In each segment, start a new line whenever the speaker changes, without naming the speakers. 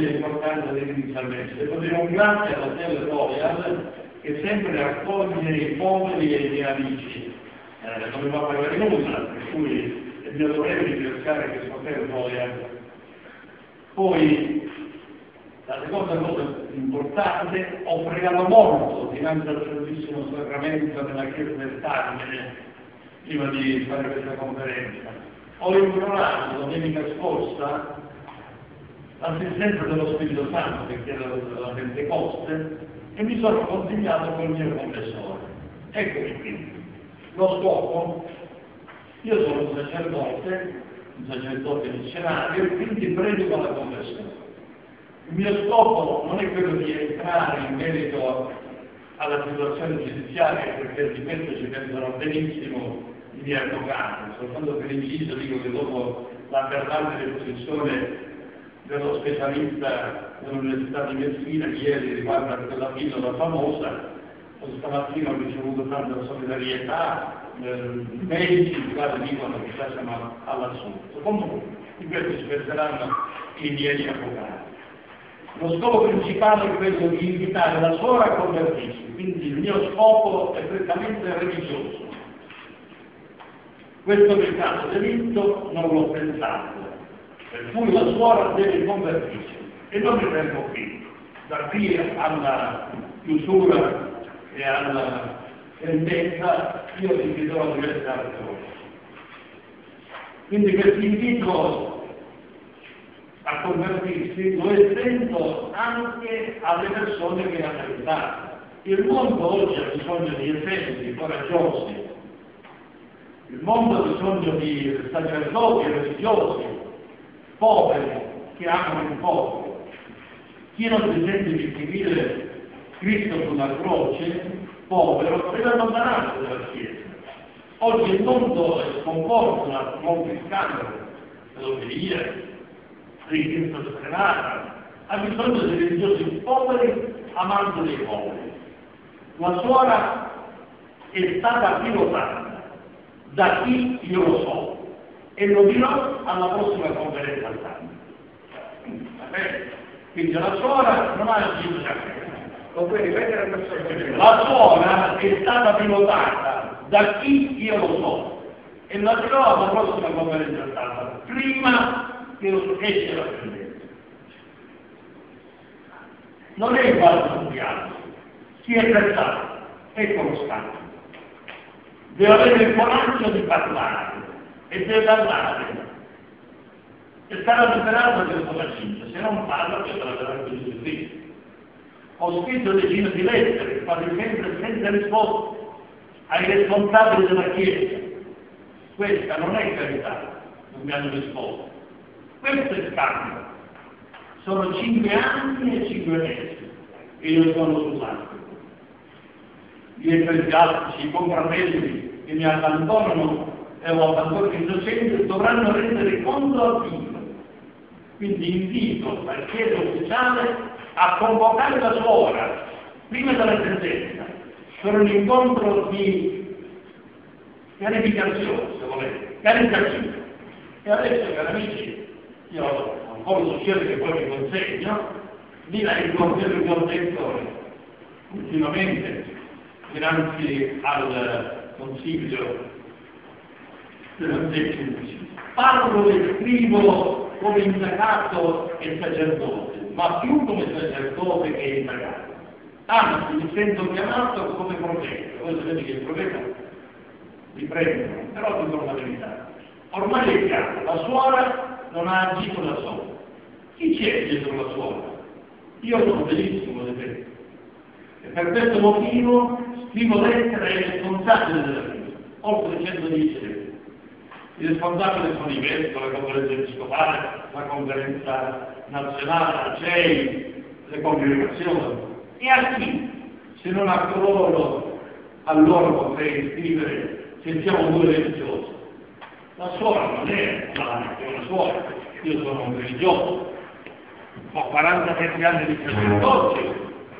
dell'importanza dell'inizialmente. Devo dire un grazie alla Tele Royal che sempre accoglie i poveri e gli amici. Non mi va a pagare nulla, per cui è mio dovere ringraziare questo Tele Royal. Poi, la seconda cosa importante, ho pregato molto dinanzi al Santissimo Sacramento nella Chiesa del Carmine prima di fare questa conferenza. Ho implorato domenica scorsa l'assistenza dello Spirito Santo che chiede la Pentecoste e mi sono consigliato col mio confessore. Eccomi qui. Lo scopo, io sono un sacerdote missionario e quindi predico la confessione. Il mio scopo non è quello di entrare in merito alla situazione giudiziaria, perché di questo ci pensano benissimo i miei avvocati, soltanto per inciso dico che dopo la aberrante deposizione dello specialista dell'Università di Messina ieri riguardo a quella pillola famosa, stamattina ho ricevuto tanta solidarietà, medici i quali dicono che già siamo all'assunto. Comunque, di questo ci penseranno i miei avvocati. Lo scopo principale è quello di invitare la suora a convertirsi, quindi il mio scopo è prettamente religioso. Questo peccato delitto non l'ho pensato, per cui la suora deve convertirsi e non mi fermo qui. Da qui alla chiusura e alla sentenza io ti inviterò diverse altre cose. Quindi questo invito a convertirsi lo estendo anche alle persone che hanno aiutato. Il mondo oggi ha bisogno di esempi coraggiosi. Il mondo ha bisogno di sacerdoti religiosi, poveri, che amano il popolo. Chi non si sente di seguire Cristo sulla croce, povero, deve allontanarsi dalla Chiesa. Oggi il mondo è sconvolto da molti scandali, pedofilia, richiesta sfrenata, ha bisogno di religiosi poveri, amanti dei poveri. La suora è stata pilotata da chi io lo so e lo dirò alla prossima conferenza stampa. Quindi la suora non ha agito da me. Lo puoi ripetere per sorpresa? La suora è stata pilotata da chi io lo so e la dirò alla prossima conferenza stampa, prima che lo esce la tendenza. Non è il falso entusiasmo, si è prestato, è costante. Deve avere il coraggio di parlare e deve parlare e sarà liberato da questo macigno. Se non parla, questo la sarà Gesù Cristo. Ho scritto decine di lettere, quasi sempre senza risposta ai responsabili della Chiesa. Questa non è carità, non mi hanno risposto. Questo è scambio. Sono 5 anni e 5 mesi e io sono sull'altro. Gli ecclesiastici, i compratelli che mi abbandonano e ho abbandonato innocente dovranno rendere conto a Dio. Quindi invito la Chiesa ufficiale a convocare la suora prima della sentenza per un incontro di pianificazione, se volete, pianificazione. E adesso, cari amici, io ho un po' di succede che poi vi consegno, lì la ricordo che ho detto ultimamente dinanzi al Consiglio della Decima. Parlo e scrivo come indagato e sacerdote, ma più come sacerdote che indagato. Anzi, mi sento chiamato come profeta. Voi sapete che il profeta vi prende, però dico la verità. Ormai è chiaro, la suora non ha agito da sola. Chi c'è dietro la suora? Io sono benissimo di te. E per questo motivo scrivo lettere ai responsabili della Chiesa, oltre 110. I responsabili sono i vescovi, la conferenza episcopale, la conferenza nazionale, la CEI, le congregazioni. E a chi? Se non a coloro, a loro potrei scrivere se siamo due religiosi. La suora non è una suora, io sono un religioso, ho 47 anni di sacerdozio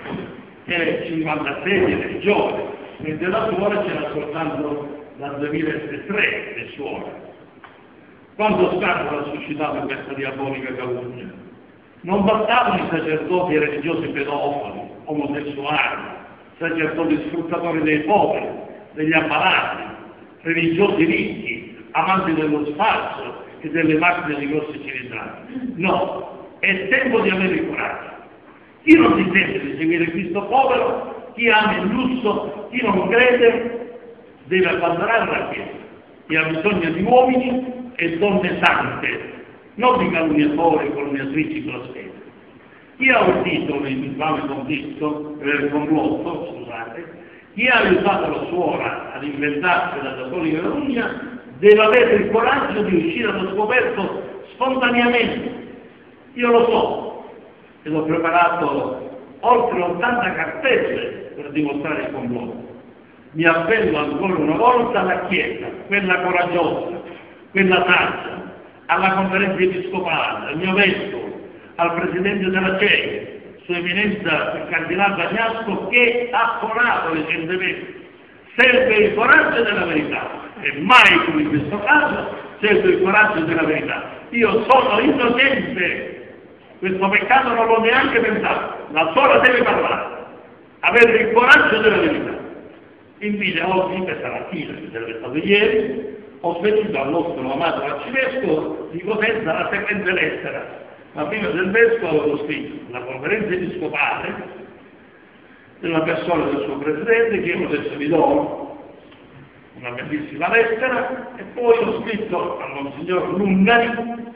e 56 di religione, mentre la suora c'era soltanto dal 2003 le suore. Quando Stato ha suscitato questa diabolica calunnia? Non bastavano i sacerdoti religiosi pedofili, omosessuali, sacerdoti sfruttatori dei poveri, degli ammalati, religiosi ricchi, amanti dello spazio e delle macchine di grossi cilindrati. No, è tempo di avere il coraggio. Chi non si sente di seguire Cristo povero, chi ama il lusso, chi non crede, deve abbandonare la Chiesa. Chi ha bisogno di uomini e donne sante, non di calunniatori e calunniatrici blasfemi. Chi ha udito l'infame complotto, chi ha aiutato la suora ad inventarsi la cattolica calunnia, deve avere il coraggio di uscire allo scoperto spontaneamente. Io lo so, ed ho preparato oltre 80 cartelle per dimostrare il complotto. Mi appello ancora una volta alla Chiesa, quella coraggiosa, quella saggia, alla conferenza episcopale, al mio vescovo, al presidente della CEI, Sua Eminenza il Cardinale Bagnasco, che ha forato recentemente. Serve il coraggio della verità, e mai come in questo caso serve il coraggio della verità. Io sono innocente, questo peccato non l'ho neanche pensato, la sola deve parlare, avere il coraggio della verità. Infine oggi, questa mattina, che sarebbe stato ieri, ho spedito al nostro amato arcivescovo di Cosenza la seguente lettera, ma prima del vescovo avevo scritto la conferenza episcopale della persona del suo presidente, che io adesso vi do una bellissima lettera, e poi ho scritto al Monsignor Lungari,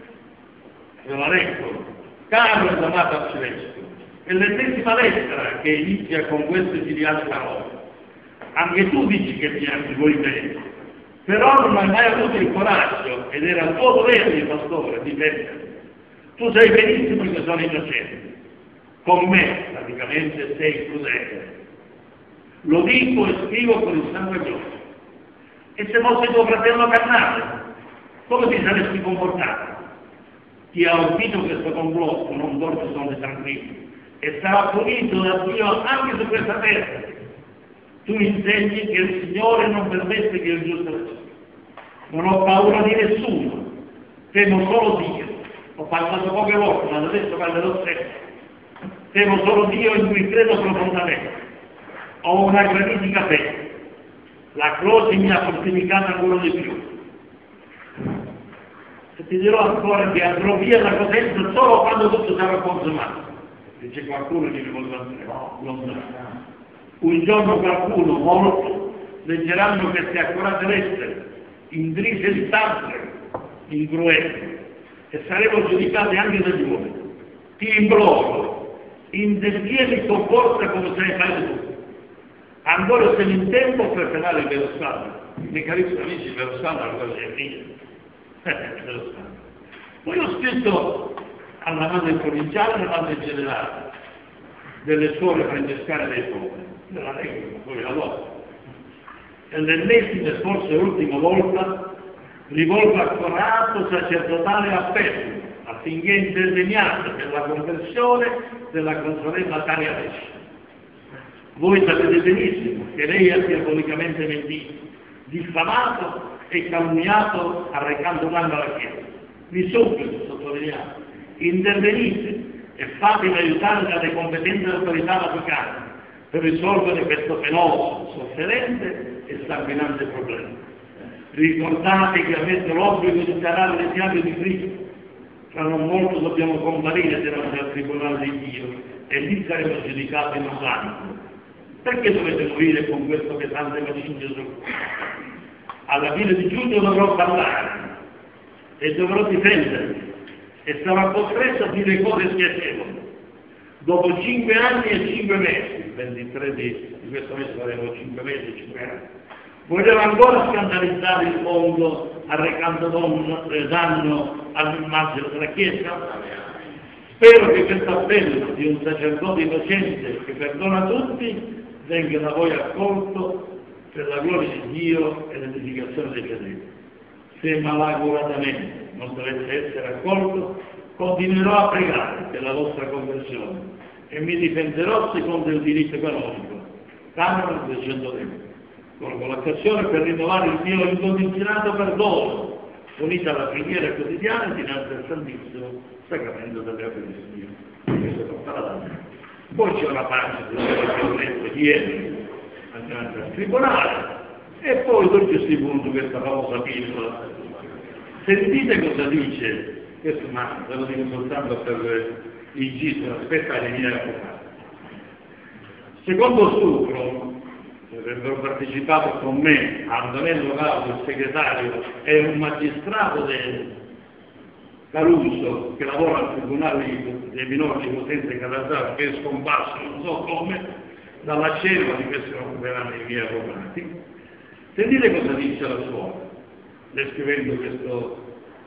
ve la leggo: caro ed amato arcivescovo, è l'ennesima lettera che inizia con queste filiali parole. Anche tu dici che ti vuoi bene, però non hai mai avuto il coraggio, ed era il tuo dovere di pastore, difenderti. Tu sai benissimo che sono innocente. Con me, praticamente, sei crudele. Lo dico e scrivo con il sangue grosso. E se fosse tuo fratello carnale, come ti saresti comportato? Chi ha udito questo complotto non dorme sonno tranquillo e sarà punito da Dio anche su questa terra. Tu insegni che il Signore non permette che il giusto resti. Non ho paura di nessuno, temo solo Dio. Ho parlato poche volte, ma adesso parlerò sempre. Temo solo Dio in cui credo profondamente. Ho una granitica fede. La croce mi ha fortificato ancora di più. E ti dirò ancora che andrò via da Cosenza solo quando tutto sarà consumato. E c'è qualcuno che mi vuole dire, no, non so. Un giorno qualcuno, molto, leggeranno queste accurate lettere, intrise di sangue, incruenti, e saremo giudicati anche dagli uomini. Ti imploro, intervieni, sopporta come sei fatto tu. Ancora siamo in tempo per fermare il vero Stato. Miei carissimi amici, il vero Stato è una cosa che figlio. Il vero Stato. Poi ho scritto alla madre provinciale e alla madre generale delle suore francescane dei poveri. Io la leggo, poi la do. E l'ennesima e forse l'ultima volta rivolgo al coraggio sacerdotale appello affinché interveniate per la conversione della consorella Tania Pesce. Voi sapete benissimo che lei ha diabolicamente mentito, diffamato e calunniato arrecando danno alla Chiesa. Vi supplico, sottolineiamo, intervenite e fatemi aiutare dalle competenti autorità vaticane per risolvere questo penoso, sofferente e sanguinante problema. Ricordate che avete l'obbligo di sanare le fiamme di Cristo. Tra non molto dobbiamo comparire davanti al tribunale di Dio e lì saremo giudicati in santo. Perché dovete morire con questo pesante macigno sul cuore? Alla fine di giugno dovrò parlare e dovrò difendermi e sarò costretto a dire cose spiacevoli. Dopo 5 anni e 5 mesi, il 23 di questo mese saremo 5 mesi e 5 anni, volevo ancora scandalizzare il mondo arrecando danno all'immagine della Chiesa? Spero che questo appello di un sacerdote innocente che perdona tutti venga da voi accolto per la gloria di Dio e l'edificazione dei fedeli. Se malauguratamente non dovesse essere accolto, continuerò a pregare per la vostra conversione e mi difenderò secondo il diritto canonico, Canone 220, con l'occasione per rinnovare il mio incondizionato perdono unita alla preghiera quotidiana dinanzi al Santissimo Sacramento dell'Eucaristia. Questo è tutta la data. Poi c'è una pace che ho letto ieri dinanzi al tribunale, e poi dopo questi punti, questa famosa pillola. Sentite cosa dice, questo ma ve lo dico soltanto per il giro, aspettate i miei avvocati. Secondo Stupro, avrebbero partecipato con me Antonello Gaudio, il segretario, e un magistrato del Caruso che lavora al Tribunale dei minori di Potenza e Calazzaro, che è scomparso non so come dalla cella, di questo non occuperanno i miei avvocati. Sentite cosa dice la scuola, descrivendo questo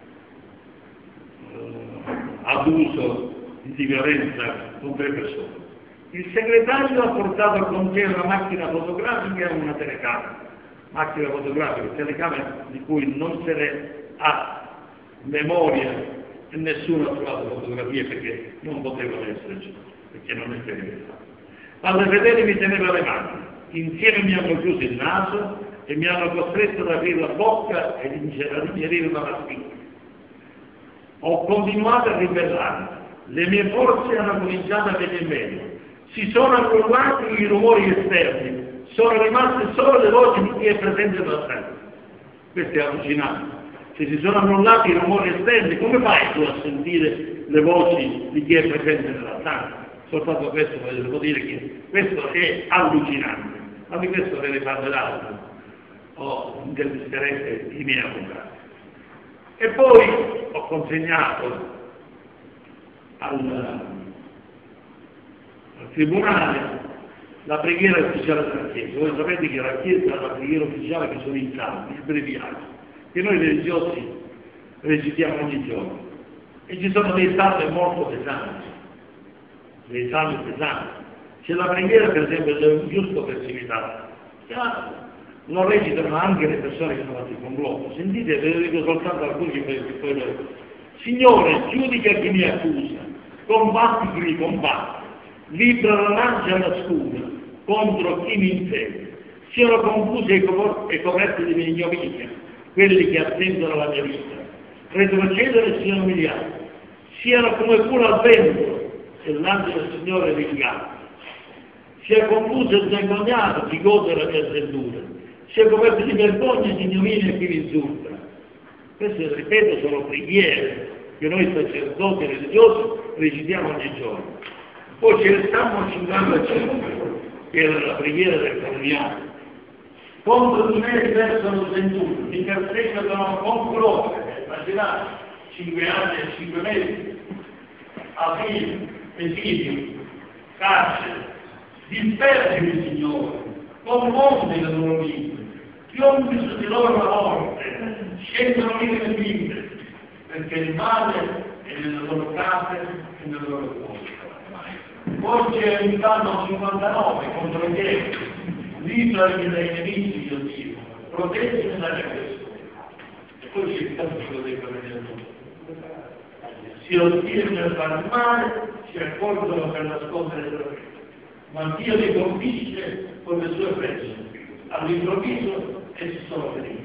abuso di violenza con 3 persone. Il segretario ha portato con sé una macchina fotografica e una telecamera. Macchina fotografica e telecamera di cui non se ne ha memoria e nessuno ha trovato fotografie perché non potevano esserci, perché non è verità. Padre Fedele mi teneva le mani, insieme mi hanno chiuso il naso e mi hanno costretto ad aprire la bocca e ad ingerire una pastiglia. Ho continuato a ribellarmi, le mie forze hanno cominciato a venire meno, si sono annullati i rumori esterni, sono rimaste solo le voci di chi è presente nella stanza. Questo è allucinante. Se si sono annullati i rumori esterni, come fai tu a sentire le voci di chi è presente nella stanza? Soltanto questo voglio dire che questo è allucinante, ma di questo ve ne parleranno o intervisterete i miei avvocati. E poi ho consegnato al tribunale la preghiera ufficiale della Chiesa. Voi sapete che la Chiesa ha la preghiera ufficiale che sono i salmi, i breviari, che noi religiosi recitiamo ogni giorno. E ci sono dei salmi molto pesanti, dei salmi pesanti. C'è la preghiera, per esempio, del giusto perseguitato. Lo recitano anche le persone che sono fatte con globo. Sentite, ve lo dico soltanto alcuni che poi lo dico. Signore, giudica chi mi accusa, combatti chi mi combatte, libera la lancia alla scuda contro chi mi insegue. Siano confusi e coperti di ignominia quelli che attendono la mia vita. Retrocedere e siano umiliati. Siano come pure al vento e l'angelo del Signore li ingaggia. Sia confuso e vergognato chi gode la mia sventura. Sia coperto di vergogna e di ignominia chi mi insulta. Queste, ripeto, sono preghiere che noi sacerdoti religiosi recitiamo ogni giorno. Poi ce ne stiamo 55, che era la preghiera del Carniano. Contro di me versano sventura, mi perseguitano con colore, immaginate, 5 anni e 5 mesi, asili, esilio, carcere, disperdi, Signore, confondi le loro vite, piombi su di loro la morte, scendono le vite, perché il male è nelle loro case e nelle loro cuore. Poi c'è il Salmo 59 contro i deboli, liberami dai nemici, Dio Dio, proteggimi dalle persone. E poi c'è il cantico dei Vangeli. Si ostinano per fare male, si accorgono per nascondere le loro, ma Dio li colpisce con le sue frecce. All'improvviso essi sono feriti.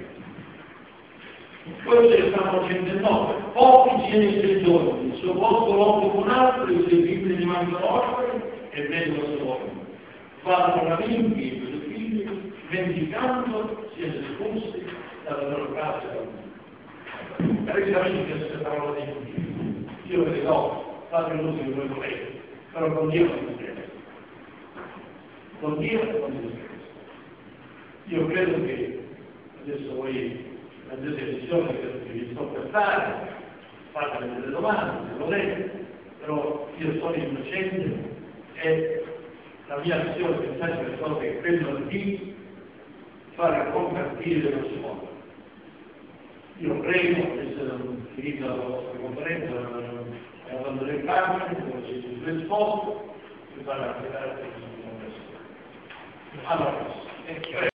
Questo è il Salmo 109. Pochi ce ne 3 giorni, il suo posto l'occhio con altro, i suoi figli rimangono orfani e vengono soli. Fanno lamenti i suoi figli, vendicando, siano espulsi dalla loro casa e dal mondo. Precisamente queste parole di Dio. Io ve le do, fate l'uso che voi volete, però con Dio non si deve. Con Dio non si deve. Io credo che adesso voi prendete decisione che vi sto per fare, fate delle domande se volete, però io sono innocente e la mia azione pensate è solo che credo di fare convertire lo mondo. Io prego, adesso finita la vostra conferenza, quando le parli, dove ci sono risposto, vi farà vedere che sono persone. Allora,